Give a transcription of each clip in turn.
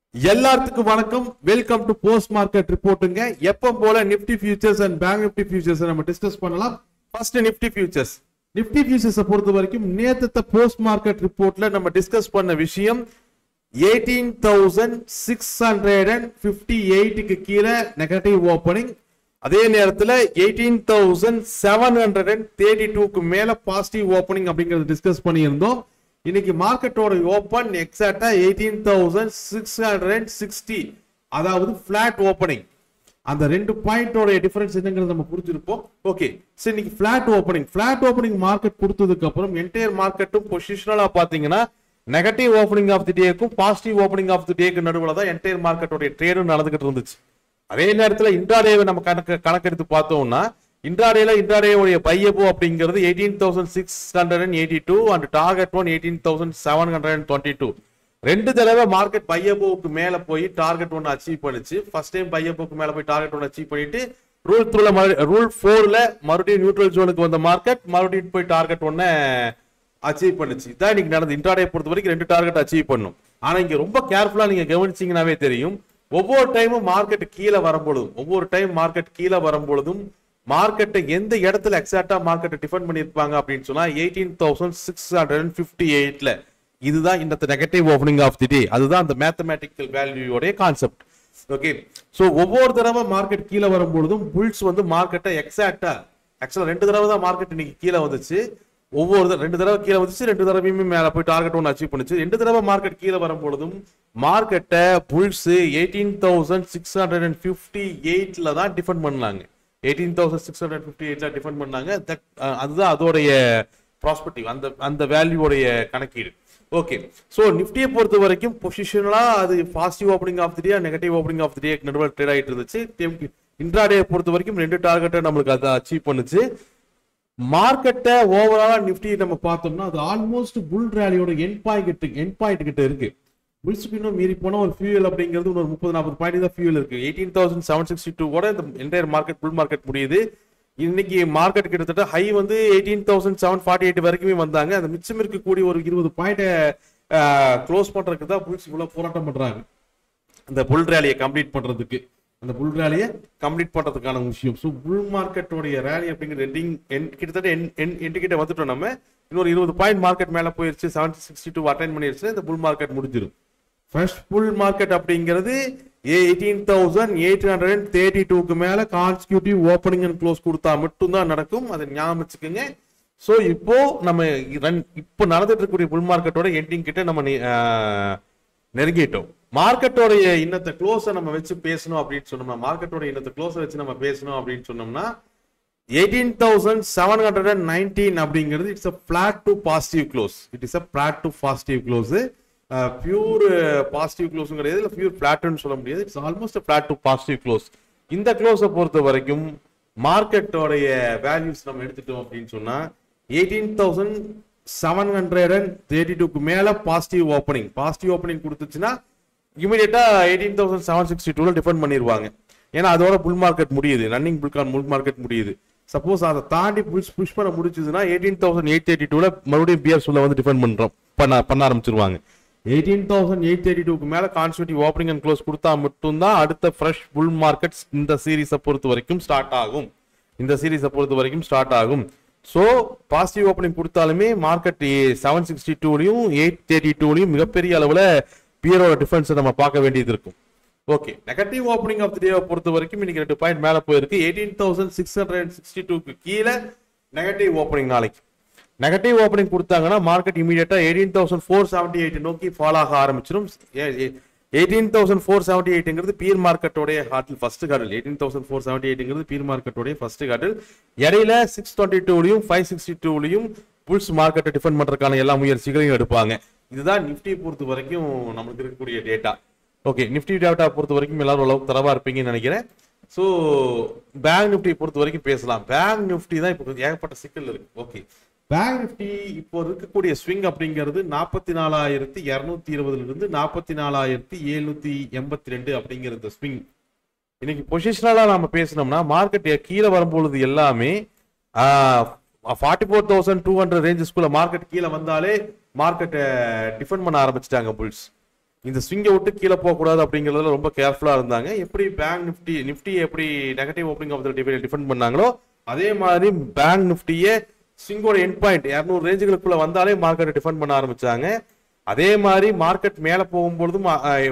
எல்லாத்துக்கும் வணக்கம். Welcome to post market ரிப்போர்ட்டுங்க. எப்ப போல Nifty futures and bank Nifty futures நம்ம டிஸ்கஸ் பண்ணலாம். First Nifty futures. Nifty futures பொறுத்த வரைக்கும் நேத்து போஸ்ட் மார்க்கெட் ரிப்போர்ட்ல நம்ம டிஸ்கஸ் பண்ண விஷயம் 18,658க்கு கீழே நெகட்டிவ் ஓபனிங், அதே நேரத்தில் 18,732க்கு மேல பாசிட்டிவ் ஓபனிங் அப்படிங்கறது டிஸ்கஸ் பண்ணியிருந்தோம். இன்னைக்கு மார்க்கெட்டோட ஓபன் எக்ஸாக்டா 18,660, அதாவது பிளாட் ஓபனிங். அந்த ரெண்டு பாயிண்டோட டிஃபரன்ஸ் என்னங்கிறது நம்ம புரிஞ்சிருப்போம். ஓகே, சரி, இன்னைக்கு பிளாட் ஓபனிங் மார்க்கெட் கொடுத்ததுக்கு அப்புறம் என்டையர் மார்க்கெட்டும் பொசிஷனலா பாத்தீங்கன்னா நெகட்டிவ் ஓபனிங் ஆஃப் தி டேக்கும் பாசிட்டிவ் ஓபனிங் ஆஃப் தி டேக்கு நடுவுல தான் என்டையர் மார்க்கெட்டோட ட்ரேடும் நடந்துகிட்டு இருந்துச்சு. அதே நேரத்தில் இன்ட்ராடேவை நம்ம கணக்கெடுத்து பார்த்தோம்னா இன்ட்ராடே உடைய பையபோ அப்படிங்கிறது 18,682 அண்ட் டார்கெட் ஒன் 18,722. ரெண்டு தடவை மார்க்கெட் பையபோவுக்கு மேல போய் டார்கெட் ஒன் அச்சீவ் பண்ணிச்சு. ஃபர்ஸ்ட் டைம் பையபோக்கு மேல போய் டார்கெட் ஒன் அச்சீவ் பண்ணிட்டு ரூல் 4ல மறுபடியும் நியூட்ரல் ஜோனுக்கு வந்த மார்க்கெட் மறுபடியும் போய் டார்கெட் ஒன்ன அச்சீவ் பண்ணுச்சு. இதான் இன்னைக்கு நடந்து. இன்ட்ராடே பொறுத்த வரைக்கும் ரெண்டு டார்கெட் அச்சீவ் பண்ணும். ஆனா இங்க ரொம்ப கேர்ஃபுல்லா நீங்க கவனிச்சீங்கன்னாவே தெரியும், ஒவ்வொரு டைமும் மார்க்கெட் கீழே வரும்பொழுதும் மார்க்கெட்டை எந்த இடத்துல எக்ஸாக்டா மார்க்கெட்டை டிஃபெண்ட் பண்ணிருப்பாங்க அப்படின்னு சொன்னா 18,658ல. இதுதான் இந்த negative opening of the day. அதுதான் அந்த மேத்தமேட்டிக்கல் வேல்யூயோட கான்செப்ட். ஓகே, சோ ஒவ்வொரு தடவை மார்க்கெட் கீழே வரும்பொழுதும் புல்ஸ் வந்து மார்க்கெட்டை ஆக்சுவலா ரெண்டு தடவை தான் மார்க்கெட் இன்னைக்கு கீழே வந்துச்சு. ரெண்டு தடவை கீழே வந்துச்சு, ரெண்டு தடவையுமே மேல போய் டார்கெட் ஒன்று அச்சீவ் பண்ணுச்சு. ரெண்டு தடவை மார்க்கெட் கீழே வரும்பொழுதும் மார்க்கெட்டை புல்ஸ் 18,658ல தான் டிஃபெண்ட் பண்ணாங்க. 18,658ல டிஃபெண்ட் பண்ணாங்க. அதுதான் அதோடைய ப்ராஸ்பெக்டிவ், அந்த வேல்யூடைய கணக்கீடு. ஓகே, சோ நிஃப்டியை பொறுத்த வரைக்கும் பொசிஷனலா அது positive opening of the day, negative opening of the day நடுவில் ட்ரேட் ஆயிட்டு இருந்துச்சு. இன்ட்ராடே பொறுத்த வரைக்கும் ரெண்டு டார்கெட்டை நம்மளுக்கு அதை அச்சீவ் பண்ணுச்சு. மார்க்கெட்டை ஓவராலா நிஃப்டி நம்ம பார்த்தோம்னா அது ஆல்மோஸ்ட் புல் ரேலியோட எண்ட் பாயிண்ட் கிட்ட இருக்கு. புல்ஸ்க்கு இன்னும் மீறி போனா ஒரு ஃபியூயல் அப்படிங்கிறது ஒரு 30-40 பாயிண்ட் தான் ஃபியூயல் இருக்கு. 18,762 கூட இந்த என்டையர் மார்க்கெட் புல் மார்க்கெட் முடியுது. இன்னைக்கு மார்க்கெட் கிட்டத்தட்ட ஹை வந்து 18,748 வரைக்குமே வந்தாங்க. அந்த மிச்சம் இருக்கக்கூடிய ஒரு 20 பாயிண்ட் க்ளோஸ் பண்றதுக்கு தான் புல்ஸ் இவ்வளவு போராட்டம் பண்றாங்க. அந்த புல் ரேலியை கம்ப்ளீட் பண்றதுக்கான விஷயம். ஸோ புல் மார்க்கெட்டோடைய ரேலி அப்படிங்கிறது கிட்டத்தட்ட என்கிட்ட வந்துட்டோம். நம்ம இன்னொரு 20 பாயிண்ட் மார்க்கெட் மேல போயிருச்சு, 762 அட்டைன் பண்ணிருச்சு. இந்த புல் மார்க்கெட் முடிஞ்சிடும். ஃபர்ஸ்ட் புல் மார்க்கெட் அப்படிங்கிறது 18,832க்கு மேல கான்சிக்யூட்டிவ் ஓபனிங் அண்ட் க்ளோஸ் கொடுத்தா மட்டும்தான் நடக்கும். அதை ஞாபகம் வச்சுக்கோங்க. ஸோ இப்போ நடந்துட்டு இருக்கக்கூடிய புல் மார்க்கெட்டோட எண்டிங் கிட்ட நம்ம நெருங்கிட்டோம். மார்க்கெட்டோடைய இன்னத்தை க்ளோஸை நம்ம வச்சு பேசணும் அப்படின்னு சொன்னோம்னா 18,719 அப்படிங்கிறது it's a flat to positive close. It is a flat to positive close. Pure positive க்ளோஸும் கிடையாது, இல்லை பியூர் ஃபிளாட்னு சொல்ல முடியாது. It's almost flat to positive close. இந்த க்ளோஸை பொறுத்த வரைக்கும் மார்க்கெட்டோடைய வேல்யூஸ் நம்ம எடுத்துட்டோம் அப்படின்னு சொன்னா 18,732க்கு மேல பாசிட்டிவ் ஓப்பனிங் கொடுத்துச்சுன்னா இமீடியட்டா 18,762ல டிஃபெண்ட் பண்ணிடுவாங்க. ஏன்னா அதோட புல் மார்க்கெட் முடியுது, ரன்னிங் புல் மார்க்கெட் முடியுது. சப்போஸ் அதை தாண்டி புஷ் பண்ண முடிச்சதுன்னா 18,832ல மறுபடியும் பியர் சொல்ல வந்து டிஃபெண்ட் பண்ண ஆரம்பிச்சிருவாங்க. 18,832க்கு மேல கான்ஸ்டிடியூட்டிவ் ஓப்பனிங் அண்ட் க்ளோஸ் கொடுத்தா மட்டும்தான் அடுத்த ஃப்ரெஷ் புல் மார்க்கெட் இந்த சீரீஸை பொறுத்த வரைக்கும் ஸ்டார்ட் ஆகும். சோ பாசிட்டிவ் ஓப்பனிங் கொடுத்தாலுமே மார்க்கெட் 762லையும் 832லையும் மிகப்பெரிய அளவுல பியரோட டிஃபரன்ஸை நம்ம பார்க்க வேண்டியது இருக்கும். Okay, negative opening of the day பொறுத்த வரைக்கும் இன்னைக்கு 2 பாயிண்ட் மேல போயிருக்கு. 18,662க்கு கீழே நெகட்டிவ் ஓப்பனிங் நாளைக்கு நெகட்டிவ் ஓப்பனிங் கொடுத்தாங்கன்னா மார்க்கெட் இமீடியட்டா 18,478 நோக்கி ஃபால் ஆக ஆரம்பிச்சிடும். 18,478ங்கிறது பியர் மார்க்கெட்டோடைய ஃபர்ஸ்ட் ஹார்டில். 18,478ங்கிறது பியர் மார்க்கெட்டோடைய ஃபர்ஸ்ட் ஹார்டில். இடையில 622லையும் 562லையும் புல்ஸ் மார்க்கெட்டை டிஃபெண்ட் பண்றதுக்கான எல்லா முயற்சிகளையும் எடுப்பாங்க. இதுதான் நிஃப்டி பொறுத்த வரைக்கும் நம்மளுக்கு இருக்கக்கூடிய டேட்டா. ஓகே, நிஃப்டி டேட்டா பொறுத்த வரைக்கும் எல்லாரும் அளவுக்கு தரவா இருப்பீங்கன்னு நினைக்கிறேன். ஸோ பேங்க் நிஃப்டி பொறுத்த வரைக்கும் பேசலாம். பேங்க் நிஃப்டி தான் இப்போ ஏகப்பட்ட சிக்கல் இருக்கு. ஓகே, பேங்க் நிஃப்டி இப்போ இருக்கக்கூடிய ஸ்விங் அப்படிங்கிறது 44,220 இருந்து 44,782 அப்படிங்கிற ஸ்விங். இன்னைக்கு பொசிஷனலா நாம பேசணும்னா மார்க்கெட் கீழே வரும்பொழுது எல்லாமே 44,200 ரேஞ்சஸ்குள்ள மார்க்கெட் கீழே வந்தாலே மார்க்கெட்டை டிஃபெண்ட் பண்ண ஆரம்பிச்சிட்டாங்க புல்ஸ். இந்த ஸ்விங்கை விட்டு கீழே போகக்கூடாது அப்படிங்கிறதுல ரொம்ப கேர்ஃபுல்லா இருந்தாங்க. எப்படி பேங்க் நிஃப்டி எப்படி negative opening of the day defend பண்ணாங்களோ அதே மாதிரி பேங்க் நிஃப்டியே ஸ்விங்கோட எண்ட் பாயிண்ட் 200 ரேஞ்சுகளுக்குள்ள வந்தாலே மார்க்கெட்டை டிஃபெண்ட் பண்ண ஆரம்பிச்சாங்க. அதே மாதிரி மார்க்கெட் மேல போகும்பொழுதும்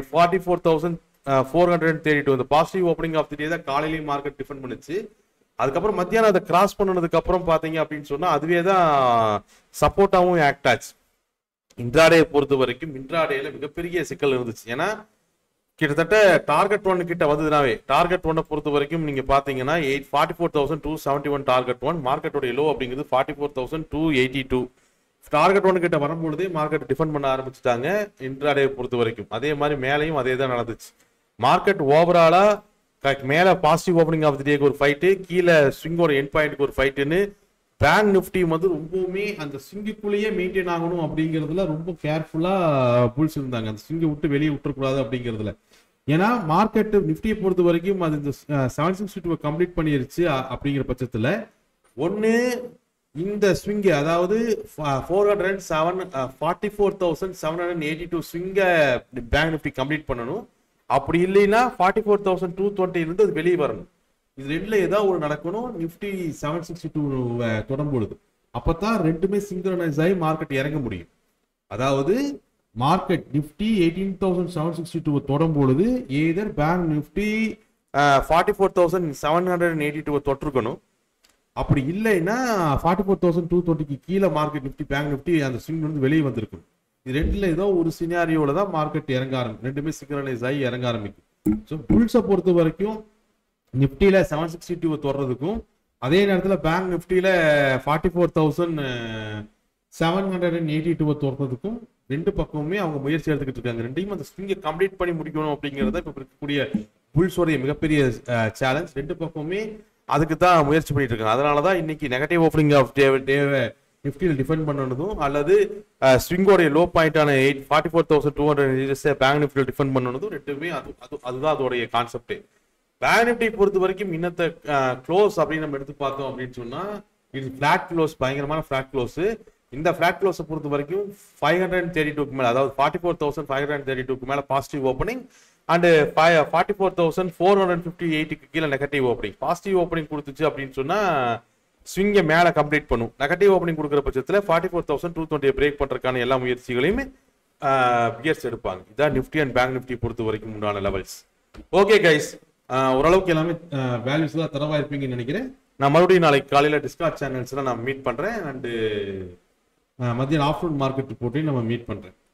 44,432 இந்த positive opening of the day தான் காலையிலேயும் மார்க்கெட் டிஃபெண்ட் பண்ணுச்சு. அதுக்கப்புறம் மத்தியானம் அதை கிராஸ் பண்ணதுக்கு அப்புறம் பாத்தீங்க அப்படின்னு சொன்னா அதுவே தான் சப்போர்ட்டாவும் ஆக்ட் ஆச்சு. இன்ட்ராடே பொறுத்த வரைக்கும் இன்ட்ராடேல மிகப்பெரிய சிக்கல் இருந்துச்சு. ஏன்னா கிட்டத்தட்ட டார்கெட் 1 கிட்ட வந்ததுனாவே டார்கெட் 1 பொறுத்த வரைக்கும் நீங்க பாத்தீங்கன்னா 44,271 டார்கெட் 1 மார்க்கெட்டோட லோ அப்படிங்கிறது 44,282 டார்கெட் 1 கிட்ட வரும்பொழுதே மார்க்கெட் டிஃபெண்ட் பண்ண ஆரம்பிச்சுட்டாங்க இன்ட்ராடே பொறுத்த வரைக்கும். அதே மாதிரி மேலையும் அதே தான் நடந்துச்சு. மார்க்கெட் ஓவராலா மேல பாசிட்டிவ் ஓப்பனிங் ஆஃப் தி டேக்கு ஒரு ஃபைட்டு, கீழே ஸ்விங்கோட எண்ட் பாயிண்ட்க்கு ஒரு ஃபைட்டுன்னு பேங்க் நிஃப்டி வந்து ரொம்பவுமே அந்த ஸ்விங்குக்குள்ளேயே மெயின்டைன் ஆகணும் அப்படிங்கிறதுல ரொம்ப கேர்ஃபுல்லா புல்ஸ் இருந்தாங்க. அந்த ஸ்விங்கை விட்டு வெளியே விட்டுறக்கூடாது அப்படிங்கிறதுல. ஏன்னா மார்க்கெட் நிஃப்டியை பொறுத்த வரைக்கும் அது இந்த 762 கம்ப்ளீட் பண்ணிருச்சு அப்படிங்கிற பட்சத்துல ஒன்னு இந்த ஸ்விங் அதாவது 44,782 ஸ்விங்கை பேங்க் நிஃப்டி கம்ப்ளீட் பண்ணணும். அப்படி இல்லைன்னா 44,220 இருந்து அது வெளியே வரணும். இது ரெண்டுல ஏதாவது ஒரு நடக்கணும். நிஃப்டி 762 தொடரும்பொழுது அப்பதான் ரெண்டுமே சிங்க்ரனைஸ் ஆகி மார்க்கெட் இறங்க முடியும். அதாவது மார்க்கெட் நிஃப்டி 18,762 தொடரும்பொழுது ஏதர் பேங்க் நிஃப்டி 44,782 தொட்டிருக்கணும். அப்படி இல்லைன்னா 44,220 கீழே மார்க்கெட் நிஃப்டி பேங்க் நிஃப்டி அந்த ஸ்விங் வந்து வெளியே வந்திருக்கும். இது ரெண்டுல ஏதோ ஒரு சினாரியோல தான் மார்க்கெட் இறங்க ஆரம்பிக்கும். ரெண்டுமே சிங்க்ரனைஸ் ஆகி இறங்க ஆரம்பிக்கும். ஸோ புல்ஸை பொறுத்த வரைக்கும் நிஃப்டியில 762 தொடர்றதுக்கும் அதே நேரத்தில் பேங்க் நிஃப்டியில 44,782 தொடர்றதுக்கும் ரெண்டு பக்கமுமே அவங்க முயற்சி எடுத்துக்கிட்டு இருக்காங்க. ரெண்டையும் அந்த ஸ்விங்கை கம்ப்ளீட் பண்ணி முடிக்கணும் அப்படிங்கிறத இப்ப இருக்கக்கூடிய புல்ஸோடைய மிகப்பெரிய சேலஞ்ச். ரெண்டு பக்கமுமே அதுக்கு தான் முயற்சி பண்ணிட்டு இருக்காங்க. அதனாலதான் இன்னைக்கு நெகட்டிவ் ஓப்பனிங் ஆஃப் டேவை நிஃப்டியில் டிஃபெண்ட் பண்ணணும் அல்லது ஸ்விங்கோடைய லோ பாயிண்டான 44,200 பேங்க் நிஃப்டியில் டிஃபெண்ட் பண்ணணும். ரெண்டுமே அதுதான் அதோடைய கான்செப்ட். பேங்க் நிஃப்டி பொறுத்த வரைக்கும் இன்னத்த க்ளோஸ் அப்படின்னு நம்ம எடுத்து பார்த்தோம் அப்படின்னு சொன்னா இது பிளாட் க்ளோஸ், பயங்கரமான பிளாட் க்ளோஸ். இந்த பிளாட் க்ளோஸை பொறுத்த வரைக்கும் 532க்கு மேல அதாவது 44,532க்கு மேல பாசிட்டிவ் ஓப்பனிங் அண்ட் 44,458க்கு கீழே நெகட்டிவ் ஓப்பனிங். பாசிட்டிவ் ஓப்பனிங் கொடுத்துச்சு அப்படின்னு சொன்னா ஸ்விங்கை மேல கம்ப்ளீட் பண்ணும். நெகட்டிவ் ஓப்பனிங் கொடுக்குற பட்சத்தில் 44,220 பிரேக் பண்றதுக்கான எல்லா முயற்சிகளையுமே கியர்ஸ் எடுப்பாங்க. இதான் நிஃப்டி அண்ட் பேங்க் நிஃப்டி பொறுத்த வரைக்கும் உண்டான லெவல்ஸ். ஓகே கைஸ், ஓரளவுக்கு எல்லாமே வேல்யூஸ் தான் தரவா இருப்பீங்கன்னு நினைக்கிறேன். நான் மறுபடியும் நாளைக்கு காலையில டிஸ்கார்ட் சேனல்ஸ்ல நான் மீட் பண்றேன் அண்ட் மத்தியான ஆஃப்டர்நூன் மார்க்கெட் ரிப்போர்ட்டையும் நம்ம மீட் பண்றேன்.